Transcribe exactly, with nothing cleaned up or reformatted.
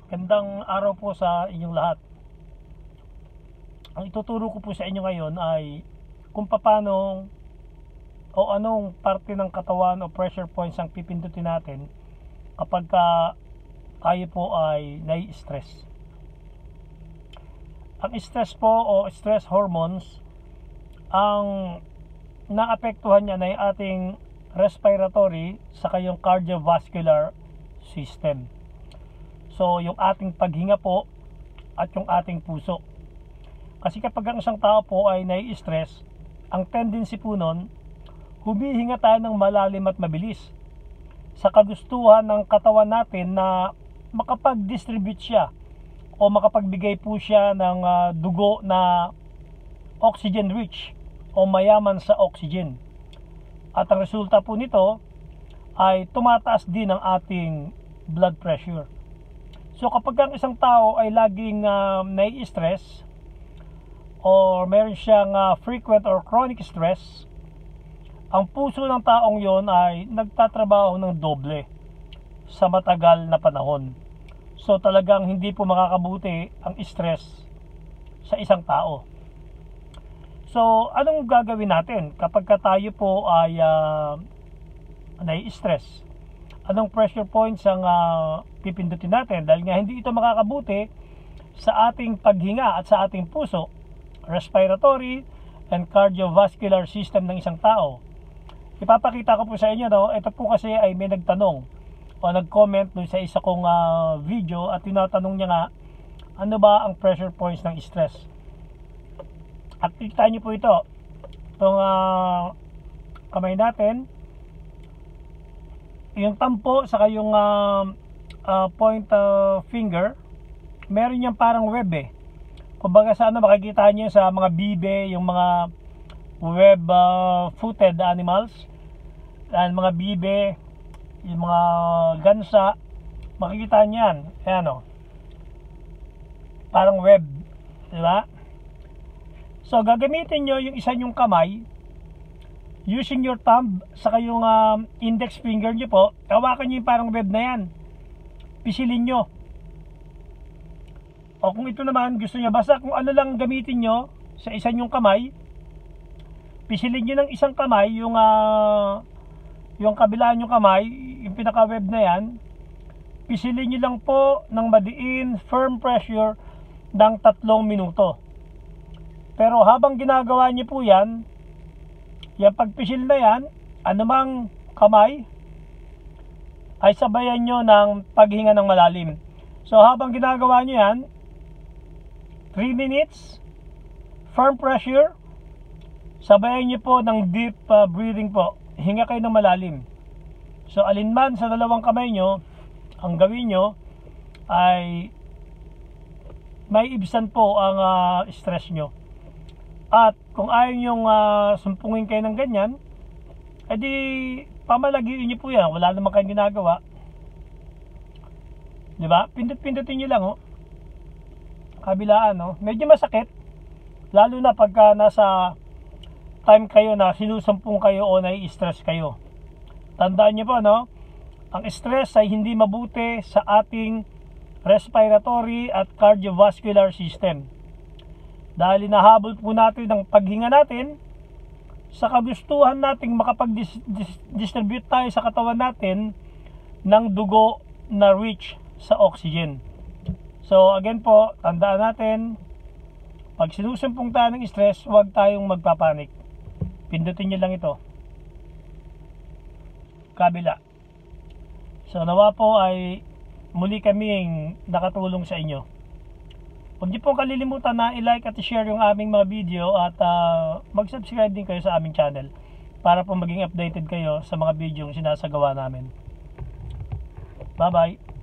Gandang araw po sa inyong lahat. Ang ituturo ko po sa inyo ngayon ay kung paano o anong parte ng katawan o pressure points ang pipindutin natin kapag ka tayo po ay nai-stress. Ang stress po o stress hormones, ang naapektuhan niya na yung ating respiratory sa kayong cardiovascular system. So, yung ating paghinga po at yung ating puso. Kasi kapag ang isang tao po ay nai-stress, ang tendency po nun, humihinga tayo ng malalim at mabilis sa kagustuhan ng katawan natin na makapag-distribute siya o makapagbigay po siya ng uh, dugo na oxygen rich o mayaman sa oxygen. At ang resulta po nito ay tumataas din ang ating blood pressure. So kapag ang isang tao ay laging uh, nai-stress or meron siyang uh, frequent or chronic stress, ang puso ng taong yon ay nagtatrabaho ng doble sa matagal na panahon. So talagang hindi po makakabuti ang stress sa isang tao. So anong gagawin natin kapag tayo po ay uh, nai-stress? Anong pressure points ang uh, pipindutin natin? Dahil nga hindi ito makakabuti sa ating paghinga at sa ating puso, respiratory and cardiovascular system ng isang tao. Ipapakita ko po sa inyo, no? Ito po kasi ay may nagtanong o nag-comment doon sa isa kong uh, video at tinatanong niya nga, ano ba ang pressure points ng stress? At kita niyo po ito, itong uh, kamay natin, yung tampo sa kayong uh, uh, point uh, finger, meron yung parang web eh. Kumbaga sa ano, makikita nyo sa mga bibe, yung mga web uh, footed animals, and mga bibe, yung mga gansa, makikita nyo yan. Ayan o, parang web, diba? So gagamitin nyo yung isa nyong kamay using your thumb sa kayong uh, index finger nyo po. Hawakan nyo yung parang web na yan, pisilin nyo. O kung ito naman gusto nyo, basta kung ano lang gamitin nyo sa isa nyong kamay, pisilin nyo ng isang kamay yung uh, yung kabilaan nyong kamay, yung pinaka web na yan, pisilin nyo lang po ng madiin, firm pressure ng tatlong minuto. Pero habang ginagawa nyo po yan, yung pagpisil na yan, anumang kamay, ay sabayan nyo ng paghinga ng malalim. So habang ginagawa nyo yan, three minutes, firm pressure, sabayan nyo po ng deep uh, breathing po. Hinga kayo ng malalim. So alinman sa dalawang kamay nyo, ang gawin nyo ay may ibsan po ang uh, stress nyo. At kung ayaw nyong uh, sumpungin kayo ng ganyan, edi pamalagiin nyo po yan. Wala naman kayong ginagawa. Diba? Pindot-pindutin nyo lang, oh. Kabilaan, oh. Medyo masakit. Lalo na pagka nasa time kayo na sinusumpong kayo o nai-stress kayo. Tandaan nyo po, no? Ang stress ay hindi mabuti sa ating respiratory at cardiovascular system. Dahil nahabol po natin ang paghinga natin sa kagustuhan nating makapag-distribute tayo sa katawan natin ng dugo na rich sa oxygen. So again po, tandaan natin, pag sinusumpong tayo ng stress, huwag tayong magpapanik. Pindutin nyo lang ito. Kabila. So nawa po ay muli kaming nakatulong sa inyo. Huwag niyo pong kalilimutan na i-like at i-share yung aming mga video at uh, mag-subscribe din kayo sa aming channel para po maging updated kayo sa mga video yung sinasagawa namin. Bye bye!